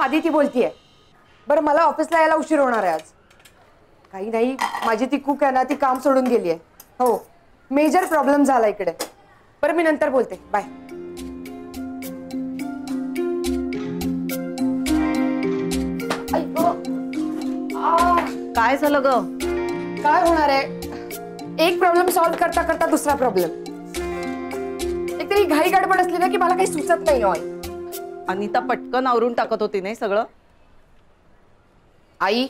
आदिती बोलतीये। बरं मला ऑफिसला यायला उशीर होणार आहे आज। काही नाही, माझी ती कुक आहे ना, ती काम सोडून गेली आहे। हो, मेजर प्रॉब्लेम झाला इकडे। बरं मी नंतर बोलते, बाय। काय झालं ग? काय होणार आहे, एक प्रॉब्लेम सॉल्व्ह करता करता दुसरा प्रॉब्लेम। एकतरी घाई गडबड असली ना की मला काही सुचत नाही। आई, अनिता पटकन आवरून टाकत होती नाही सगळं। आई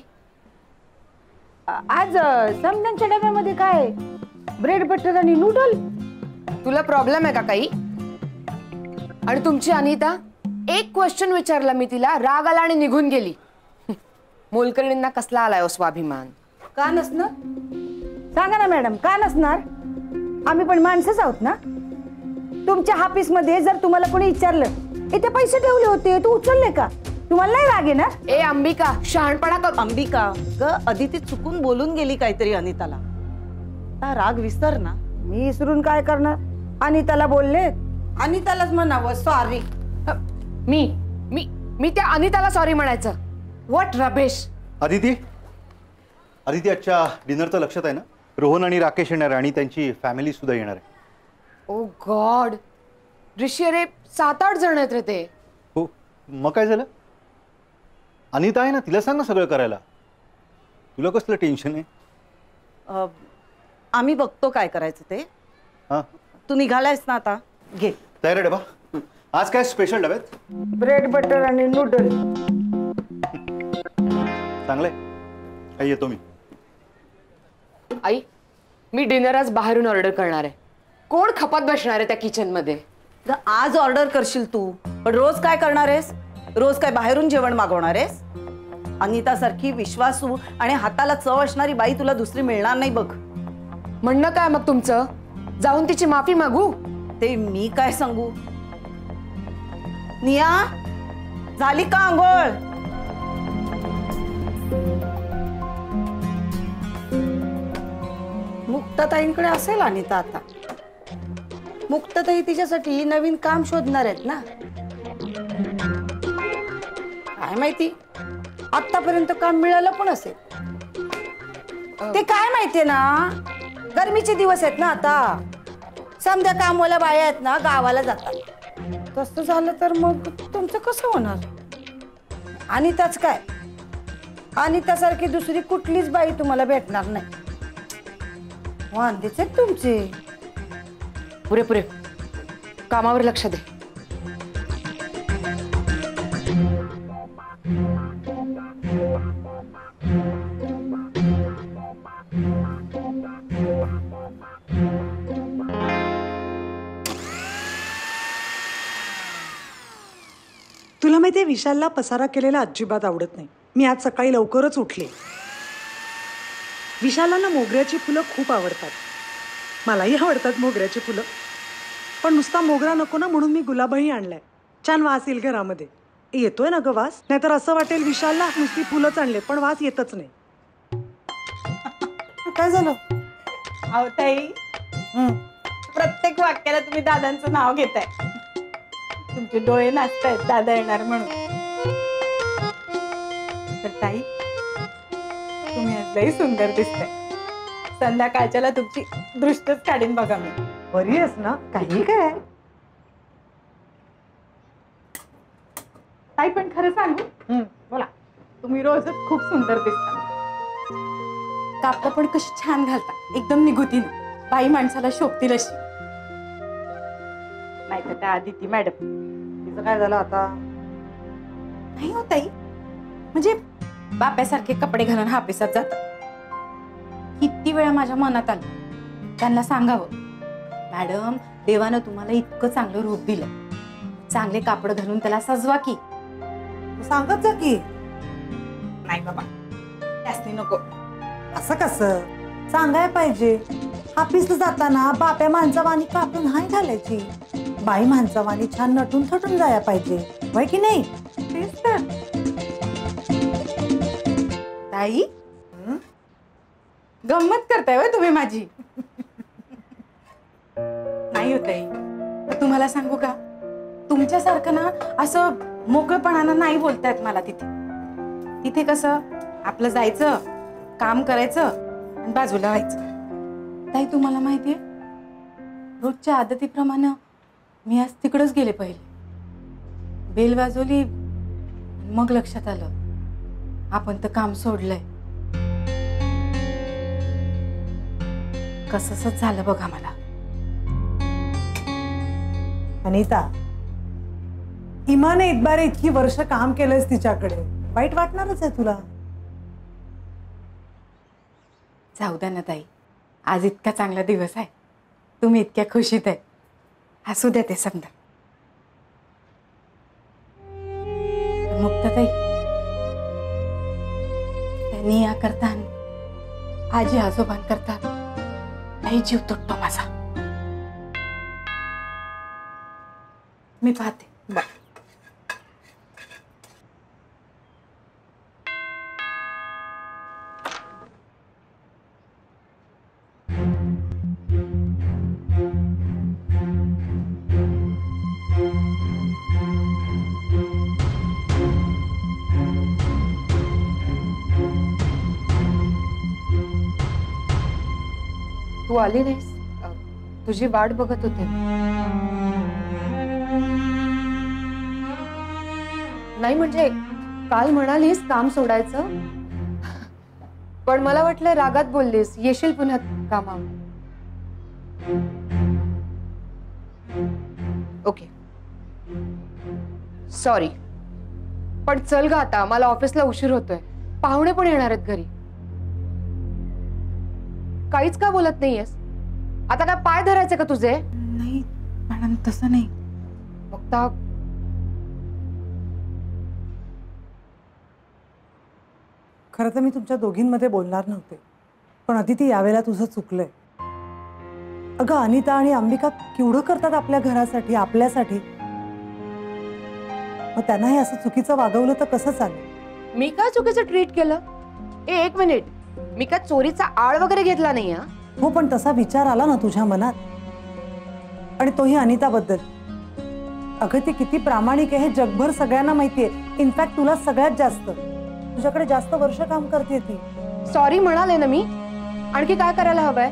आज समजांच्या डब्यामध्ये काय? ब्रेड बटर आणि नूडल? तुला प्रॉब्लेम आहे का काही? आणि तुमची अनिता, एक क्वेश्चन विचारला मी तिला, राग आला आणि निघून गेली। मोलकरणींना कसला आलाय हो स्वाभिमान? का नसणार? सांगा ना मॅडम, का नसणार? आम्ही पण माणसंच आहोत ना। तुमच्या ऑफिस मध्ये जर तुम्हाला कोणी विचारलं इथे पैसे ठेवले होते तू उचलले का, तुम्हाला नाही राग येणार? ए अंबिका, शहाणपणा कर। अंबिका ग, अदिती चुकून बोलून गेली काहीतरी अनिताला, आता राग विसर ना। मी विसरून काय करणार? अनिताला बोलले, अनितालाच म्हणावं सॉरी। मी मी मी त्या अनिताला सॉरी म्हणायचं? व्हॉट रबेश। अदिती, अदिती आजच्या डिनरचं लक्षात आहे ना? रोहन आणि राकेश येणार आणि त्यांची फॅमिली सुद्धा येणार आहे। ओ गॉड ऋषी, अरे 7-8 जण आहेत रे ते। हो, मग काय झालं? अनिता आहे ना, तिला सांग ना सगळं करायला, तुला कसलं टेन्शन आहे? आम्ही बघतो काय करायचं ते। हां, तू निघालायस ना आता, घे तयार आहे डबा? आज काय स्पेशल डब्यात? ब्रेड बटर आणि नूडल। चांगलंय, काही येतो मी। आई, मी डिनर आज बाहेरून ऑर्डर करणार आहे। कोण खपत बसणार आहे त्या किचन मध्ये? आज ऑर्डर करशील तू, पण रोज काय करणार आहेस? रोज काय बाहेरून जेवण मागवणार आहेस? अनिता सारखी विश्वासू आणि हाताला चव असणारी बाई तुला दुसरी मिळणार नाही बघ। म्हणणं काय मग तुमचं? जाऊन तिची माफी मागू? ते मी काय सांगू? निया, झाली का आंघोळ? मुक्ताताईंकडे असेल अनिता आता। मुक्ताताई तिच्यासाठी नवीन काम शोधणार आहेत ना। काय माहिती, आतापर्यंत काम मिळालं पण असेल। ते काय माहितीये ना, गरमीचे दिवस आहेत ना आता, समध्या कामवाल्या बाया आहेत ना गावाला जातात। तसं झालं तर मग तुमचं कसं होणार? अनिताच काय, अनितासारखी दुसरी कुठलीच बाई तुम्हाला भेटणार नाही। वांदेच आहेत तुमचे। पुरे पुरे कामावर लक्ष दे। तुला माहितीये, विशालला पसारा केलेला अजिबात आवडत नाही। मी आज सकाळी लवकरच उठले। विशालला ना मोगऱ्याची फुलं खूप आवडतात, मलाही आवडतात मोगऱ्याची फुलं, पण नुसता मोगरा नको ना, म्हणून मी गुलाबही आणलाय। छान वास येईल घरामध्ये। येतोय ना ग वास? नाहीतर असं वाटेल विशालला नुसती फुलंच आणले पण वास येतच नाही। काय झालं? अहो ताई, प्रत्येक वाक्याला तुम्ही दादांचं नाव घेताय। तुमचे डोळे नाचतायत दादा येणार म्हणून। तर ताई, तुम्ही आज लई सुंदर दिसताय। संध्याकाळच्याला तुमची दृष्टच काढीन बघा मी। बरी आहेस ना? काही काय ताई, पण खरं सांगू, बोला। तुम्ही रोजच खूप सुंदर दिसता। कापड पण कशी छान घालता, एकदम निगुतीनं, बाई माणसाला शोभतील अशी। नाही तर त्या आदिती मॅडम, तिचं काय झालं आता? नाही हो ताई, म्हणजे बाप्यासारखे कपडे घालून हापिसात जातात। किती वेळा माझ्या मनात आलं त्यांना सांगावं, मॅडम देवानं तुम्हाला इतकं चांगलं रूप दिलं, चांगले कापड घालून त्याला सजवा की। सांगत जा की। नाही बाबा, त्यासनी नको। असं कसं सांगाय पाहिजे? ऑफिसला जाताना बाप्या माणसावानी कापड नाही घालायची, बाई माणसावानी छान नटून थटून जाया पाहिजे, होय की नाही? तेच तर ताई, गंमत करताय होय तुम्ही माझी? नाही हो ताई, तुम्हाला सांगू का, तुमच्यासारखं ना असं मोकळेपणानं नाही बोलतायत मला तिथे. तिथे कसं आपलं जायचं, काम करायचं आणि बाजूला व्हायचं. ताई तुम्हाला माहितीये, रोजच्या आदतीप्रमाणे मी आज तिकडच गेले पहिले. बेल वाजवली, मग लक्षात आलं आपण तर काम सोडलंय. कसंच झालं बघा मला. अनिता, इमाने इतबारे इतकी वर्ष काम केलंयस तिच्याकडे, वाईट वाटणारच आहे तुला. जाऊ द्या ना ताई, आज इतका चांगला दिवस आहे, तुम्ही इतक्या खुशीत आहे, असू द्या ते समजा. मुक्ताताई, त्यांनी या करता आजी आजोबांकरता नाही जीव तुटतो माझा. मी पाहते. तू आली नाहीस, तुझी वाट बघत होते. नाही म्हणजे काल म्हणालीस काम सोडायचं, पण मला वाटलं रागात बोललीस, येशील पुन्हा कामावर. ओके, सॉरी, पण चल ग आता, मला ऑफिसला उशीर होतोय, पाहुणे पण येणार आहेत घरी. काहीच का बोलत नाहीयेस? आता काय पाय धरायचे का तुझे? नाही मॅडम, तसं नाही. बघता खरं तर मी तुमच्या दोघींमध्ये बोलणार नव्हते, पण अदिती यावेळेला तुझं चुकलंय. अगं अनिता आणि अंबिका केवढं करतात आपल्या घरासाठी, आपल्यासाठी. मग त्यांना हे असं चुकीचं वागवलं तर कसं चालेल? मी काय चुकीचं ट्रीट केलं? एक मिनिट, मी काय चोरीचा आळ वगैरे घेतला नाही. हा, हो, पण तसा विचार आला ना तुझ्या मनात, आणि तोही अनिताबद्दल. अगं ती किती प्रामाणिक आहे हे जगभर सगळ्यांना माहितीये. इनफॅक्ट तुला सगळ्यात जास्त, तुझ्याकडे जास्त वर्ष काम करते ती. सॉरी म्हणाले ना मी, आणखी काय करायला हवंय?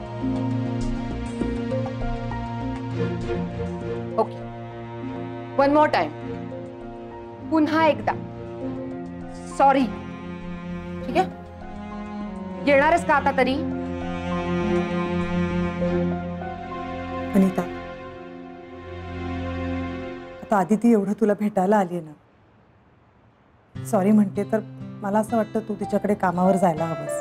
ओके, वन मोर टाइम, पुन्हा एकदा सॉरी. ठीक आहे, येणारच का आता तरी? अनिता, आता आदिती एवढं तुला भेटायला आली ना, सॉरी म्हणते तर मला असं वाटतं तू तिच्याकडे कामावर जायला हवंस.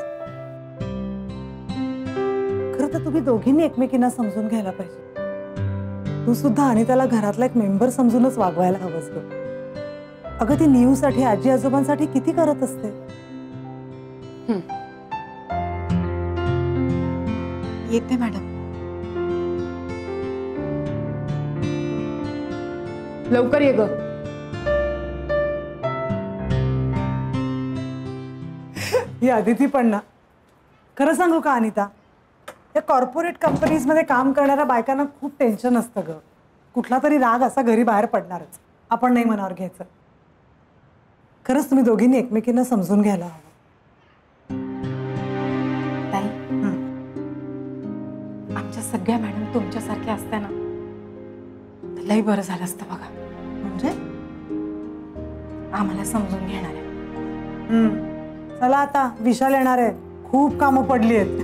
खरं तर तुम्ही दोघींनी एकमेकींना समजून घ्यायला पाहिजे. तू सुद्धा अनिताला घरातला एक मेंबर समजूनच वागवायला हवंस ग. अगं ती नीऊसाठी, आजी आजोबांसाठी किती करत असते. येते मॅडम. लवकर ये ग. ही अदिती पण ना, खरं सांगू का अनिता, या कॉर्पोरेट कंपनीजमध्ये काम करणाऱ्या बायकांना खूप टेन्शन असतं ग. कुठला तरी राग असा घरी बाहेर पडणारच, आपण नाही मनावर घ्यायचं. खरंच तुम्ही दोघींनी एकमेकींना समजून घ्यायला हवं. ताई, आमच्या सगळ्या मॅडम तुमच्यासारख्या असत्या ना, तर लई बरं झालं असतं बघा. म्हणजे आम्हाला समजून घेणार आहे. चला आता, विशाल येणार आहे, खूप कामं पडली आहेत.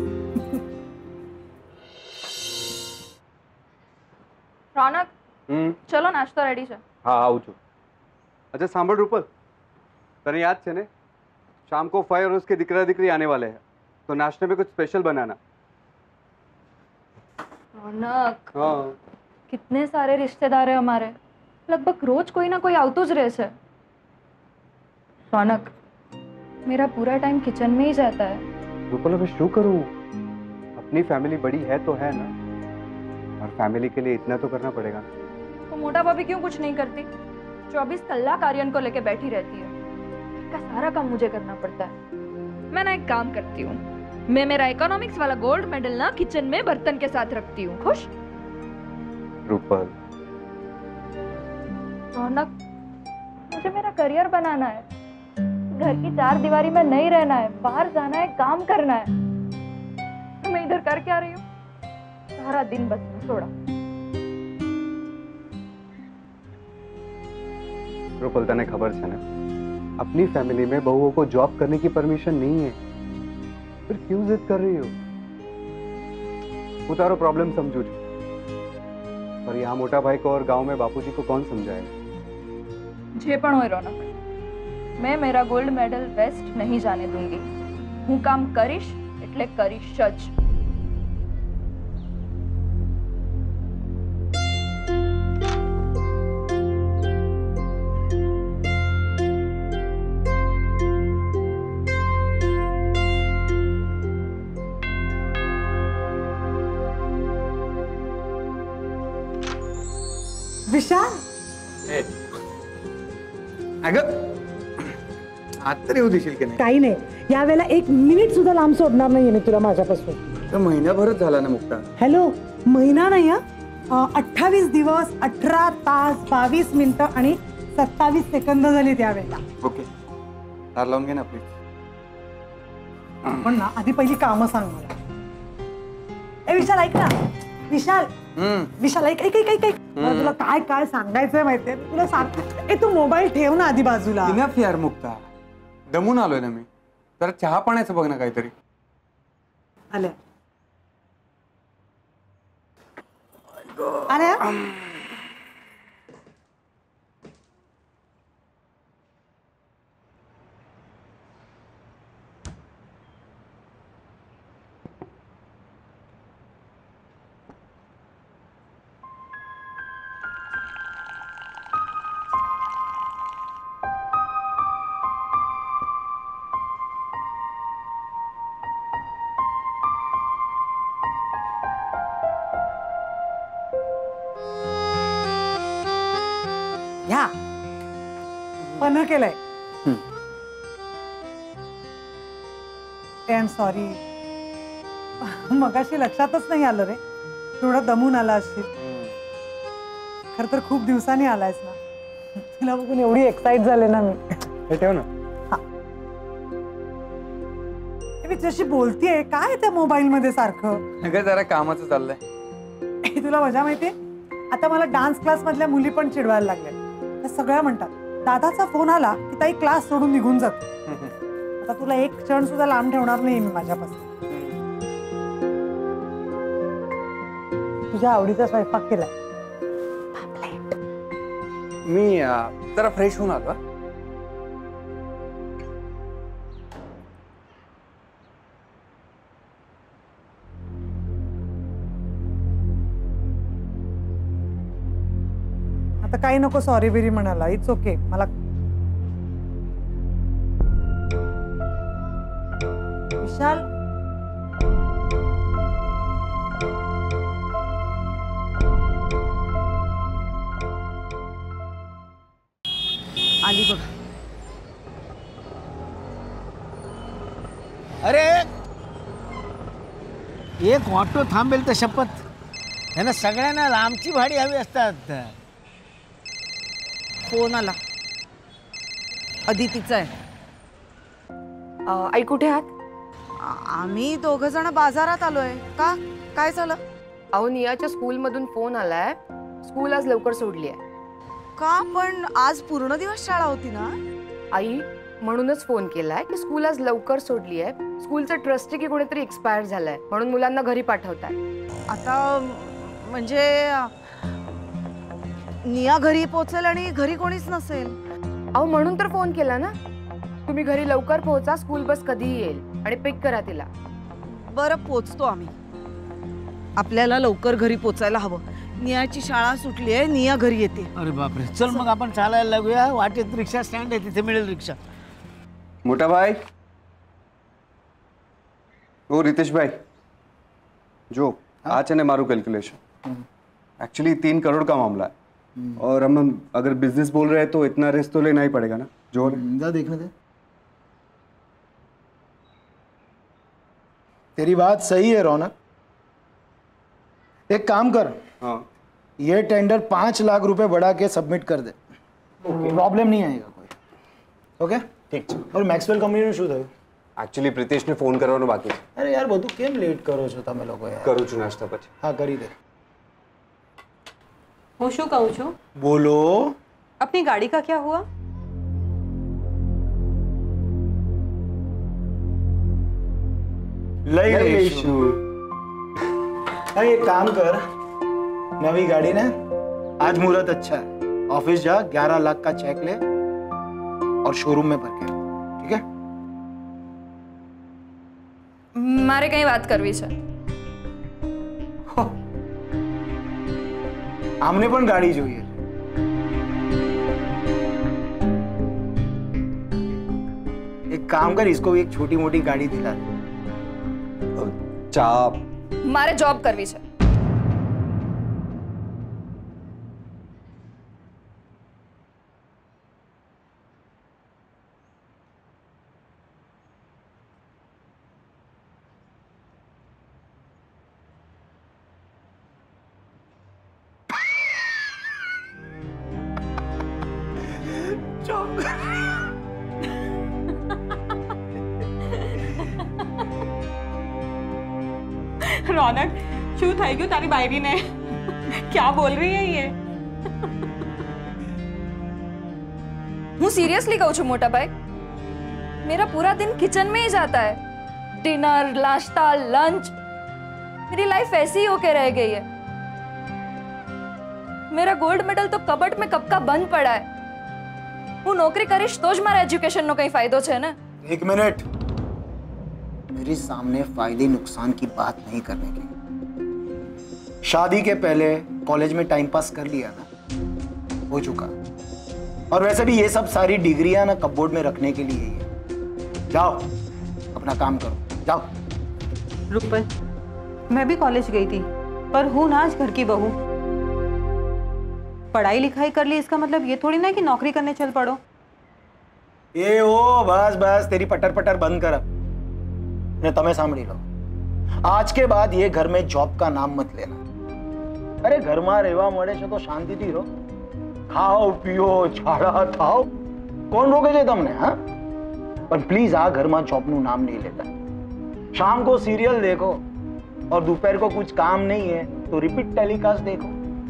रौनक, चलो नाश्ता रेडी है. हाँ आऊँ છું. अच्छा सांभळ रूपल, तने याद है ने शाम को फई और उसके दिकरा दिकरी आने वाले हैं, तो नाश्ते में कुछ स्पेशल बनाना. रौनक, हाँ, कितने सारे रिश्तेदार हैं हमारे, लगभग रोज कोई ना कोई आवतो ज रहे છે. रौनक, मेरा पूरा टाइम किचन में ही जाता है. रूपल अब शू करूँ, अपनी फैमिली बड़ी है तो है ना, और फैमिली के लिए इतना तो करना पड़ेगा. तो मोटा भाभी क्यों कुछ नहीं करती? 24 कलाक आर्यन को लेके बैठी रहती है. घर का सारा काम मुझे करना पड़ता है. मैं ना एक काम करती हूँ, मैं मेरा इकोनॉमिक्स वाला गोल्ड मेडल ना किचन में बर्तन के साथ रखती हूँ. खुश? रूपल, रौनक, मुझे मेरा करियर बनाना है, घर की चार दीवारी में नहीं रहना है, बाहर जाना है, काम करना है। मैं इधर कर क्या रही हूँ? सारा दिन बस सोड़ा। रुपल, तने खबर छे ने, अपनी फैमिली में बहुओं को जॉब करने की परमिशन नहीं है, फिर क्यों जिद कर रही हो? હું તારો प्रॉब्लम समझू છું, पर यहाँ मोटा भाई को और गांव में बापूजी को कौन समझाए? जे पण होय रौनक, मैं मेरा गोल्ड मेडल वेस्ट नहीं जाने दूंगी। हूँ काम करीश એટલે કરીશ જ। विशाल, अगं आत तरी येऊ देशील की नाही? काही नाही, यावेळेला एक मिनिट सुद्धा लांब सोडणार नाहीये मी तुला माझ्यापासून। तर महिनाभरच झाला ना मुक्ता। हॅलो, महिना नाही हा, 28 दिवस 18 तास 22 मिनिटं आणि 27 सेकंद झाली त्यावेळेला। ओके, दार लावून घे ना प्लीज। पण ना आधी पहिली कामं सांग मला। ए विशाल, ऐक ना विशाल, विशाल ऐक ऐक ऐक ऐक, मला तुला काय काय सांगायचंय माहितीये, तुला सांग। ए तू मोबाईल ठेव ना आधी बाजूला। इनफ यार मुक्ता, दमून आलोय ना मी, जरा चहा पाण्याचं बघ ना काहीतरी। आल्या आल्या ह्या पण केलंय। आय एम सॉरी, मगाशी लक्षातच नाही आलं रे, थोडं दमून आला असशील। खर तर खूप दिवसांनी आलायस ना, तुला बघून एवढी एक्साइट झाले ना मी। हे ठेव ना। मी तुझ्याशी बोलतीये काय त्या मोबाईल मध्ये सारखं? अगं जरा कामाचं चाललंय। तुला मजा माहितीये, आता मला डान्स क्लास मधल्या मुली पण चिडवायला लागल्या। त्या सगळ्या म्हणतात दादाचा फोन आला की ताई क्लास सोडून निघून जातो। आता तुला एक क्षण सुद्धा लांब ठेवणार नाही मी माझ्यापासून। तुझ्या आवडीचा स्वयंपाक केलाय। मी जरा फ्रेश होऊन आलो। आता काही नको सॉरी बिरी म्हणाला, इट्स ओके। मला विशाल, आली बघ। अरे एक ऑटो थांबेल तर शपथ, त्यांना सगळ्यांना लांबची भाडी हवी असतात। फोन आला, अदितीचा आहे। आई कुठे आहात? आम्ही दोघ जण बाजारात आलोय। का, काय झालं? अहो नियाच्या स्कूलमधून फोन आलाय, स्कूल आज लवकर सोडली आहे। का पण आज पूर्ण दिवस शाळा होती ना आई, म्हणूनच फोन केलाय की स्कूल आज लवकर सोडली आहे। स्कूलचं ट्रस्टी की कोणीतरी एक्सपायर झालंय, म्हणून मुलांना घरी पाठवताय। आता म्हणजे निया घरी पोहोचेल आणि घरी कोणीच नसेल। अहो म्हणून तर फोन केला ना, तुम्ही घरी लवकर पोहोचा, स्कूल बस कधीही येईल आणि पिक करा तिला। बरं पोचतो आम्ही, आपल्याला लवकर घरी पोचायला हवं। नियाची शाळा सुटली आहे, निया घरी येते। अरे बापरे, चल मग आपण चालायला लागूया, वाटेत रिक्षा स्टँड आहे, तिथे मिळेल रिक्षा। मोटा भाई, ओ रितेश भाई, जो आज है मारू कैलकुलेशन, एक्चुअली 3 करोड़ का मामला है, और हम अगर बिजनेस बोल रहे हैं तो इतना रिस्क तो लेना ही पड़ेगा ना। जो जा देखने दे। तेरी बात सही है रौनक, एक काम कर, हाँ ये टेंडर 5 लाख रुपए बढ़ा के सबमिट कर दे, प्रॉब्लम नहीं आएगा। ઓકે ઠીક છે. ઓર મેક્સવેલ કંપનીનું શું થયું? एक्चुअली प्रीतेशने फोन करवानो बाकी है. અરે યાર બધું કેમ લેટ કરો છો તમે લોકો યાર? करूँ છું नाश्ता પછી. હા કરી દે. હું શું કહું છું? બોલો. अपनी गाड़ी का क्या हुआ? લઈ લઈશું. હા એક કામ કર, નવી ગાડી ને आज मुहूर्त अच्छा है, ऑफिस जा 11 लाख का चेक ले और शोरूम में भर के, ठीक है? મારે કઈ વાત કરવી છે. आमने पण गाड़ी જોઈએ છે. एक काम कर, इसको भी एक छोटी मोटी गाड़ी दिला दे. चा મારે જોબ કરવી છે. रौनक क्यों થઈ ગયું તારી બાયરીને? क्या बोल रही है ये? હું સિરિયસલી કહું છું મોટા ભાઈ, मेरा पूरा दिन किचन में ही जाता है. डिनर, नाश्ता, लंच, मेरी लाइफ ऐसी ही होके रह गई है. मेरा गोल्ड मेडल तो कबर्ड में कब का बंद पड़ा है. હું નોકરી કરીશ તો જ મારા એજ્યુકેશનનો કઈ ફાયદો છે ને. एक मिनट, मेरे सामने फायदे नुकसान की बात नहीं करने की. शादी के पहले कॉलेज में टाइम पास कर लिया ना, हो चुका. और वैसे भी ये सब सारी डिग्रियां ना कपबोर्ड में रखने के लिए ही है. जाओ अपना काम करो, जाओ. रूपल, मैं भी कॉलेज गई थी पर हूँ ना आज घर की बहू. पढ़ाई लिखाई कर ली इसका मतलब ये थोड़ी ना कि नौकरी करने चल पड़ो. ए ओ बस बस तेरी पटर पटर बंद कर. ने तमें सांभળી लो, आज के बाद ये घर में जॉब का नाम मत लेना. अरे घर में રહેવા મળે છે તો શાંતિથી રહો, ખાઓ પીઓ ઝાડા થાઓ, કોણ રોકે છે તમને? હા, पर प्लीज आ घर में जॉब નું नाम नहीं लेता. शाम को सीरियल देखो और दोपहर को कुछ काम नहीं है तो रिपीट टेलीकास्ट देखो.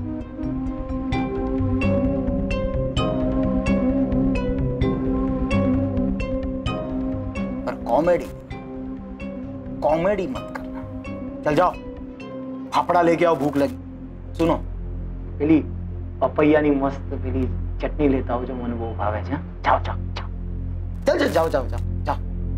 पर कॉमेडी कॉमेडी मत करना. चल जाओ, फाफड़ा लेके आओ, भूख लगी. सुनो, पेली पपैयानी मस्त पेली चटनी लेता हो जो મને બહુ ભાવે છે. જાઓ જાઓ જાઓ, चल चल जाओ जाओ जाओ जाओ.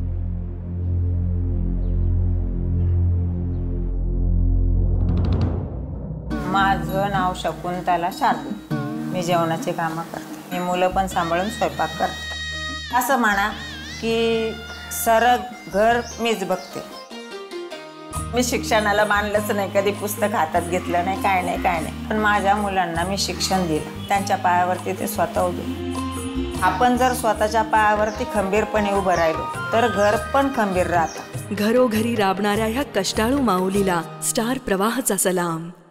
माझं नाव शकुंतला शार्दू. मी जेवणाची कामं करते. मी मुलं पण सांभाळून स्वयंपाक करते. असं म्हणा की सरळ घर मीच बघते. मी शिक्षणाला मानलंच नाही, कधी पुस्तक हातात घेतलं नाही, काय नाही काय नाही. पण माझ्या मुलांना मी शिक्षण दिलं, त्यांच्या पायावरती ते स्वतः उभे. आपण जर स्वतःच्या पायावरती खंबीरपणे उभं राहिलो तर घर पण खंबीर राहतं. घरोघरी राबणाऱ्या ह्या कष्टाळू माऊलीला स्टार प्रवाहचा सलाम.